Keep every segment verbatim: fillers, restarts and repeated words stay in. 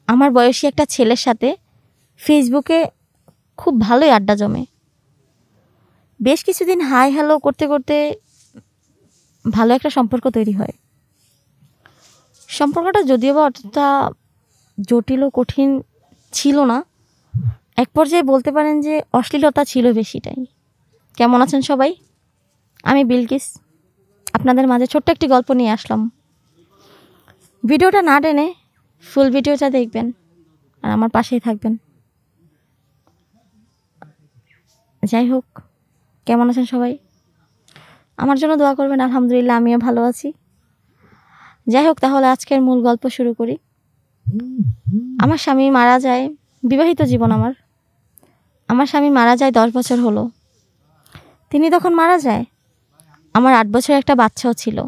আমার বয়সী একটা ছেলের সাথে ফেসবুকে খুব ভালোই আড্ডা জমে। বেশ কিছুদিন হাই হ্যালো করতে করতে ভালো একটা সম্পর্ক তৈরি হয়। সম্পর্কটা যদিও বা অতটা জটিল ও কঠিন ছিল না, এক পর্যায়ে বলতে পারেন যে অশ্লীলতা ছিল বেশিটাই। কেমন আছেন সবাই? আমি বিলকিস আপনাদের মাঝে ছোট্ট একটি গল্প নিয়ে আসলাম। ভিডিওটা না টেনে ফুল ভিডিওটা দেখবেন আর আমার পাশেই থাকবেন। যাই হোক, কেমন আছেন সবাই? আমার জন্য দোয়া করবেন। আলহামদুলিল্লাহ, আমিও ভালো আছি। যাই হোক, তাহলে আজকের মূল গল্প শুরু করি। আমার স্বামী মারা যায়, বিবাহিত জীবন আমার। আমার স্বামী মারা যায় দশ বছর হলো। তিনি তখন মারা যায়, আমার আট বছরের একটা বাচ্চাও ছিল।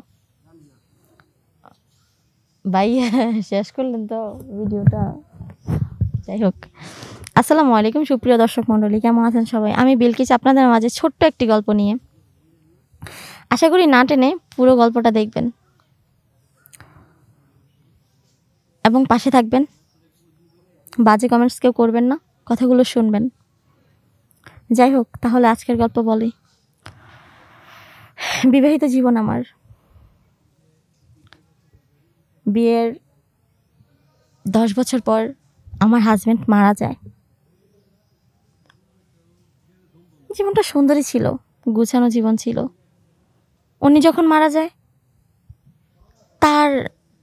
ভাই শেষ করলেন তো ভিডিওটা? যাই হোক, আসসালামু আলাইকুম সুপ্রিয় দর্শক মণ্ডলী, কেমন আছেন সবাই? আমি বিলকিস আপনাদের মাঝে ছোট্ট একটি গল্প নিয়ে। আশা করি না টেনে পুরো গল্পটা দেখবেন এবং পাশে থাকবেন। বাজে কমেন্টস কেউ করবেন না, কথাগুলো শুনবেন। যাই হোক, তাহলে আজকের গল্প বলি। বিবাহিত জীবন আমার। বিয়ের দশ বছর পর আমার হাজব্যান্ড মারা যায়। জীবনটা সুন্দরী ছিল, গুছানো জীবন ছিল। উনি যখন মারা যায়, তার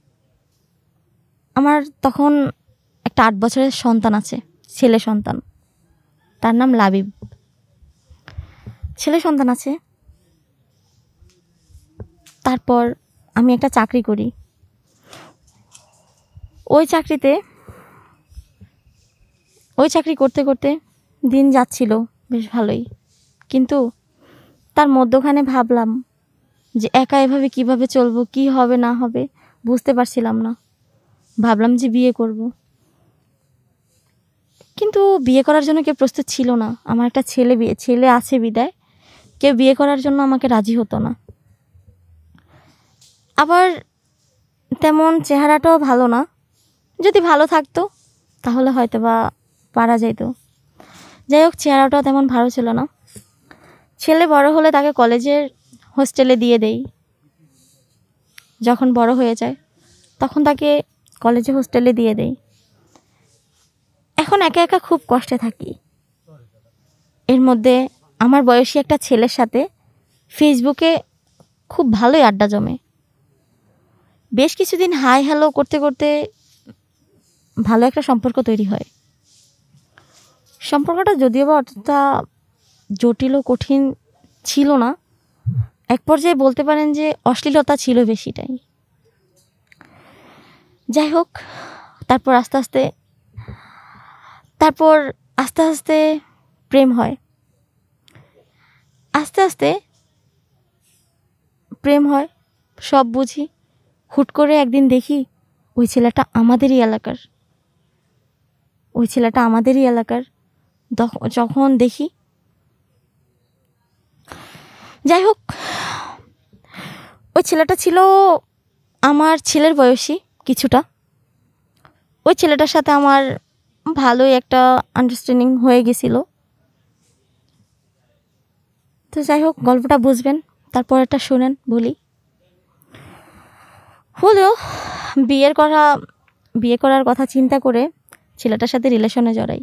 আমার তখন একটা আট বছরের সন্তান আছে, ছেলে সন্তান। তার নাম লাবিব। ছেলে সন্তান আছে। তারপর আমি একটা চাকরি করি। ওই চাকরিতে ওই চাকরি করতে করতে দিন যাচ্ছিল বেশ ভালোই, কিন্তু তার মধ্যখানে ভাবলাম যে একা এভাবে কিভাবে চলবো, কি হবে না হবে বুঝতে পারছিলাম না। ভাবলাম যে বিয়ে করব, কিন্তু বিয়ে করার জন্য কেউ প্রস্তুত ছিল না। আমার একটা ছেলে বিয়ে ছেলে আছে বিদায় কেউ বিয়ে করার জন্য আমাকে রাজি হতো না। আবার তেমন চেহারাটাও ভালো না। যদি ভালো থাকতো তাহলে হয়তো বা পারা যেত। যাই হোক, চেহারাটাও তেমন ভালো ছিল না। ছেলে বড় হলে তাকে কলেজের হোস্টেলে দিয়ে দেই। যখন বড় হয়ে যায় তখন তাকে কলেজে হোস্টেলে দিয়ে দেই। এখন একা একা খুব কষ্টে থাকি। এর মধ্যে আমার বয়সী একটা ছেলের সাথে ফেসবুকে খুব ভালোই আড্ডা জমে। বেশ কিছুদিন হাই হ্যালো করতে করতে ভালো একটা সম্পর্ক তৈরি হয়। সম্পর্কটা যদিও বা অতটা জটিল ও কঠিন ছিল না, এক পর্যায়ে বলতে পারেন যে অশ্লীলতা ছিল বেশিটাই। যাই হোক, তারপর আস্তে আস্তে তারপর আস্তে আস্তে প্রেম হয়। আস্তে আস্তে প্রেম হয়, সব বুঝি। হুট করে একদিন দেখি ওই ছেলেটা আমাদেরই এলাকার ওই ছেলেটা আমাদেরই এলাকার যখন দেখি যাই হোক, ওই ছেলেটা ছিল আমার ছেলের বয়সী কিছুটা। ওই ছেলেটার সাথে আমার ভালোই একটা আন্ডারস্ট্যান্ডিং হয়ে গেছিল। তো যাই হোক, গল্পটা বুঝবেন, তারপর একটা শোনেন বলি। হলেও বিয়ের করা বিয়ে করার কথা চিন্তা করে ছেলেটার সাথে রিলেশনে জড়াই।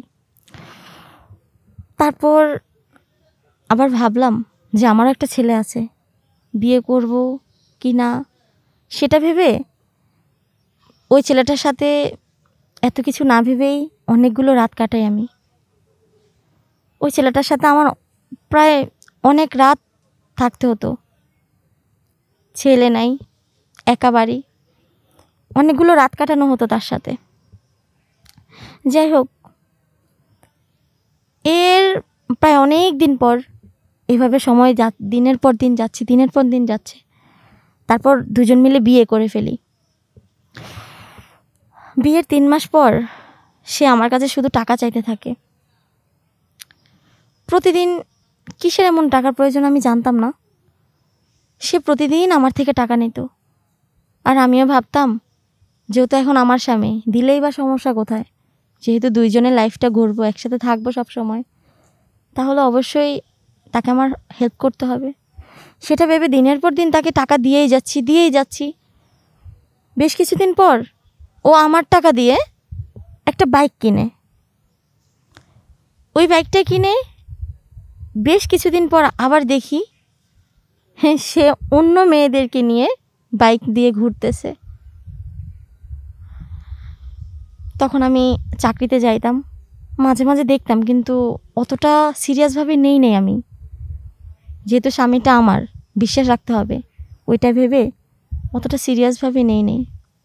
তারপর আবার ভাবলাম যে আমারও একটা ছেলে আছে, বিয়ে করব কি না সেটা ভেবে ওই ছেলেটার সাথে এত কিছু না ভেবেই অনেকগুলো রাত কাটাই আমি। ওই ছেলেটার সাথে আমার প্রায় অনেক রাত থাকতে হতো। ছেলে নাই, একা বাড়ি, অনেকগুলো রাত কাটানো হতো তার সাথে। যাই হোক, এর প্রায় অনেক দিন পর এভাবে সময় যা দিনের পর দিন যাচ্ছে দিনের পর দিন যাচ্ছে তারপর দুজন মিলে বিয়ে করে ফেলি। বিয়ের তিন মাস পর সে আমার কাছে শুধু টাকা চাইতে থাকে। প্রতিদিন কিসের এমন টাকার প্রয়োজন আমি জানতাম না। সে প্রতিদিন আমার থেকে টাকা নিত, আর আমিও ভাবতাম যেহেতু এখন আমার স্বামী, দিলেই বা সমস্যা কোথায়? যেহেতু দুইজনের লাইফটা ঘুরবো, একসাথে থাকবো সব সময়, তাহলে অবশ্যই তাকে আমার হেল্প করতে হবে। সেটা ভেবে দিনের পর দিন তাকে টাকা দিয়েই যাচ্ছি দিয়েই যাচ্ছি বেশ কিছুদিন পর ও আমার টাকা দিয়ে একটা বাইক কিনে। ওই বাইকটা কিনে বেশ কিছুদিন পর আবার দেখি হ্যাঁ সে অন্য মেয়েদেরকে নিয়ে বাইক দিয়ে ঘুরতেছে। তখন আমি চাকরিতে যাইতাম, মাঝে মাঝে দেখতাম, কিন্তু অতটা সিরিয়াসভাবে নেই নেই আমি, যেহেতু স্বামীটা আমার, বিশ্বাস রাখতে হবে, ওইটা ভেবে অতটা সিরিয়াসভাবে নেই নেই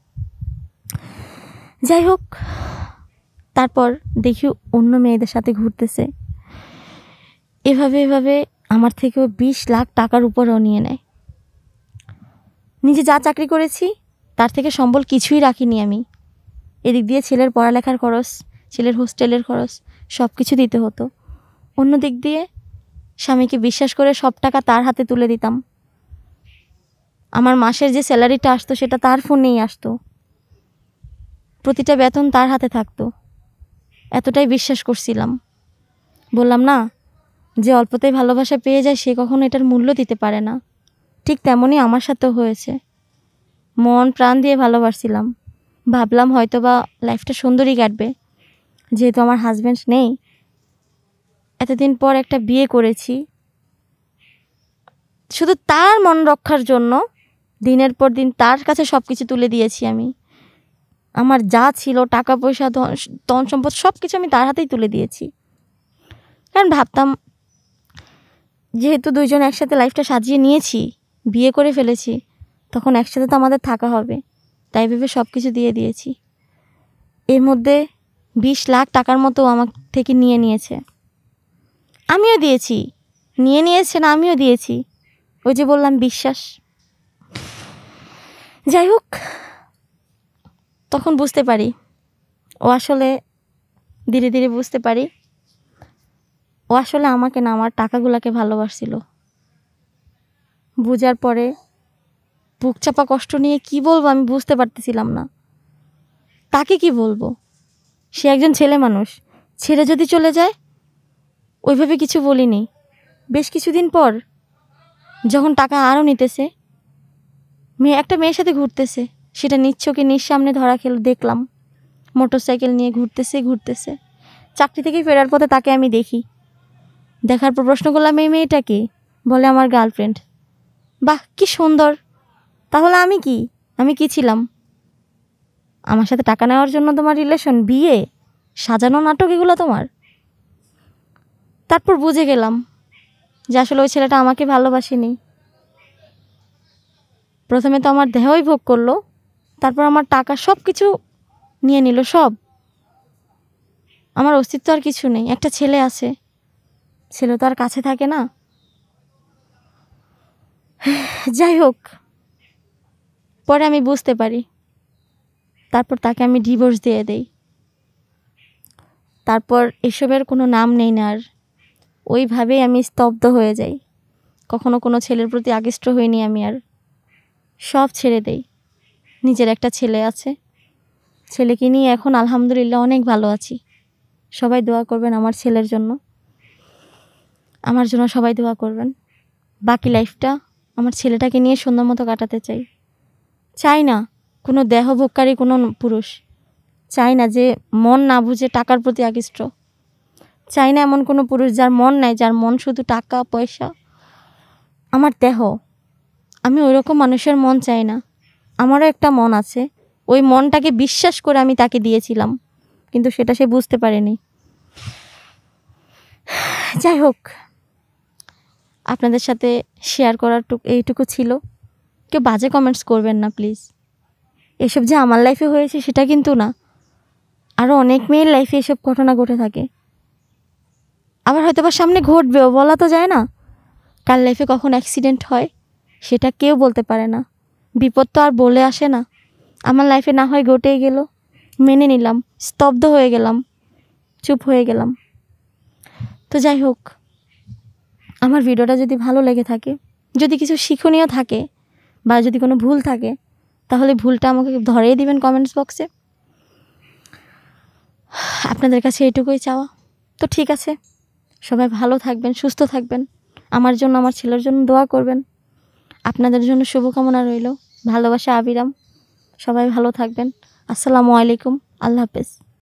যাই হোক, তারপর দেখি অন্য মেয়েদের সাথে ঘুরতেছে। এভাবে এভাবে আমার থেকেও বিশ লাখ টাকার উপরও নিয়ে নেয়। নিজে যা চাকরি করেছি তার থেকে সম্বল কিছুই রাখিনি আমি। এদিক দিয়ে ছেলের পড়ালেখার খরচ, ছেলের হোস্টেলের খরচ সব কিছু দিতে হতো। অন্য দিক দিয়ে স্বামীকে বিশ্বাস করে সব টাকা তার হাতে তুলে দিতাম। আমার মাসের যে স্যালারিটা আসতো সেটা তার ফোনেই আসতো, প্রতিটা বেতন তার হাতে থাকতো। এতটাই বিশ্বাস করছিলাম। বললাম না যে অল্পতেই ভালোবাসা পেয়ে যায় সে কখনো এটার মূল্য দিতে পারে না। ঠিক তেমনই আমার সাথেও হয়েছে। মন প্রাণ দিয়ে ভালোবাসছিলাম, ভাবলাম হয়তো বা লাইফটা সুন্দরই কাটবে, যেহেতু আমার হাজব্যান্ড নেই। এতদিন পর একটা বিয়ে করেছি, শুধু তার মন রক্ষার জন্য দিনের পর দিন তার কাছে সব কিছু তুলে দিয়েছি আমি। আমার যা ছিল টাকা পয়সা ধন সম্পদ সব কিছু আমি তার হাতেই তুলে দিয়েছি। কারণ ভাবতাম যেহেতু দুইজন একসাথে লাইফটা সাজিয়ে নিয়েছি, বিয়ে করে ফেলেছি, তখন একসাথে তো আমাদের থাকা হবে, তাই ভেবে সব কিছু দিয়ে দিয়েছি। এর মধ্যে বিশ লাখ টাকার মতো আমার থেকে নিয়ে নিয়েছে, আমিও দিয়েছি। নিয়ে নিয়েছে না আমিও দিয়েছি, ওই যে বললাম বিশ্বাস। যাই হোক, তখন বুঝতে পারি ও আসলে, ধীরে ধীরে বুঝতে পারি ও আসলে আমাকে না আমার টাকাগুলোকে ভালোবাসছিল। বুঝার পরে বুক চাপা কষ্ট নিয়ে কি বলবো আমি বুঝতে পারতেছিলাম না। তাকে কি বলবো? সে একজন ছেলে মানুষ, ছেড়ে যদি চলে যায়, ওইভাবে কিছু বলিনি। বেশ কিছুদিন পর যখন টাকা আরও নিতেছে, মেয়ে একটা মেয়ের সাথে ঘুরতেছে, সেটা নিচ্ছকে নিজ সামনে ধরা খেল দেখলাম। মোটর সাইকেল নিয়ে ঘুরতেছে ঘুরতেছে চাকরি থেকে ফেরার পথে তাকে আমি দেখি। দেখার পর প্রশ্ন করলাম এই মেয়েটাকে, বলে আমার গার্লফ্রেন্ড। বাহ, কি সুন্দর! তাহলে আমি কি আমি কি ছিলাম? আমার সাথে টাকা নেওয়ার জন্য তোমার রিলেশন, বিয়ে, সাজানো নাটক এগুলো তোমার? তারপর বুঝে গেলাম যে আসলে ওই ছেলেটা আমাকে ভালোবাসেনি। প্রথমে তো আমার দেহই ভোগ করলো, তারপর আমার টাকা সব কিছু নিয়ে নিল, সব। আমার অস্তিত্ব আর কিছু নেই। একটা ছেলে আছে, ছেলে তো আর কাছে থাকে না। যাই হোক, পরে আমি বুঝতে পারি, তারপর তাকে আমি ডিভোর্স দিয়ে দেই। তারপর এসবের কোনো নাম নেই না আর, ওইভাবেই আমি স্তব্ধ হয়ে যাই। কখনো কোনো ছেলের প্রতি আকৃষ্ট হইনি আমি আর, সব ছেড়ে দেই। নিজের একটা ছেলে আছে, ছেলেকে নিয়ে এখন আলহামদুলিল্লাহ অনেক ভালো আছি। সবাই দোয়া করবেন আমার ছেলের জন্য, আমার জন্য সবাই দোয়া করবেন। বাকি লাইফটা আমার ছেলেটাকে নিয়ে সুন্দর মতো কাটাতে চাই। চাই না কোনো দেহভোগকারী কোনো পুরুষ, চাই না যে মন না বুঝে টাকার প্রতি আকৃষ্ট, চাই না এমন কোনো পুরুষ যার মন নাই, যার মন শুধু টাকা পয়সা। আমার দেহ, আমি ওইরকম মানুষের মন চাই না। আমারও একটা মন আছে, ওই মনটাকে বিশ্বাস করে আমি তাকে দিয়েছিলাম, কিন্তু সেটা সে বুঝতে পারেনি। যাই হোক, আপনাদের সাথে শেয়ার করার টুক এইটুকু ছিল। কেউ বাজে কমেন্টস করবেন না প্লিজ। এসব যে আমার লাইফে হয়েছে সেটা কিন্তু না, আরও অনেক মেয়ের লাইফে এসব ঘটনা ঘটে থাকে। আবার হয়তো বা সামনে ঘটবেও, বলা তো যায় না। কার লাইফে কখন অ্যাক্সিডেন্ট হয় সেটা কেউ বলতে পারে না। বিপদ তো আর বলে আসে না। আমার লাইফে না হয় ঘটেই গেল, মেনে নিলাম, স্তব্ধ হয়ে গেলাম, চুপ হয়ে গেলাম। তো যাই হোক, আমার ভিডিওটা যদি ভালো লেগে থাকে, যদি কিছু শিক্ষণীয় থাকে, বা যদি কোনো ভুল থাকে, তাহলে ভুলটা আমাকে ধরিয়ে দিবেন কমেন্টস বক্সে। আপনাদের কাছে এটুকুই চাওয়া। তো ঠিক আছে, সবাই ভালো থাকবেন, সুস্থ থাকবেন, আমার জন্য আমার ছেলের জন্য দোয়া করবেন। আপনাদের জন্য শুভকামনা রইল। ভালোবাসা আবিরাম। সবাই ভালো থাকবেন। আসসালামু আলাইকুম। আল্লাহ হাফেজ।